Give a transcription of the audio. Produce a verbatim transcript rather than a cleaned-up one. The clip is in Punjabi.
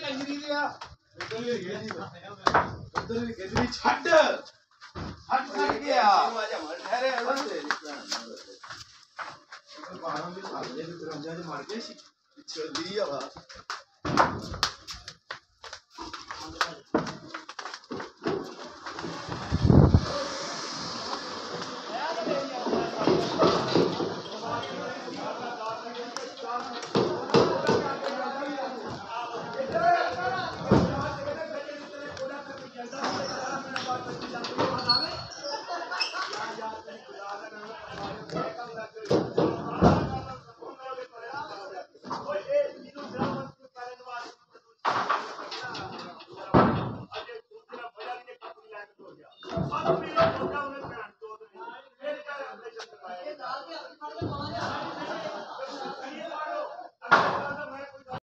ਕੰਜਰੀ ਲਿਆ ਉਧਰ ਵੀ ਗਿਆ ਜੀ ਉਧਰ ਵੀ ਗਿਆ ਛੱਡ ਛੱਡ ਛੱਡ ਗਿਆ ਠਹਿਰੇ ਉਹਦੇ ਬਾਹਰੋਂ ਵੀ ਸਾਲੇ ਦੇ ਦਰਵਾਜ਼ੇ ਤੇ ਮਾਰ ਗਏ ਸੀ ਛੱਡੀ ਆ ਵਾ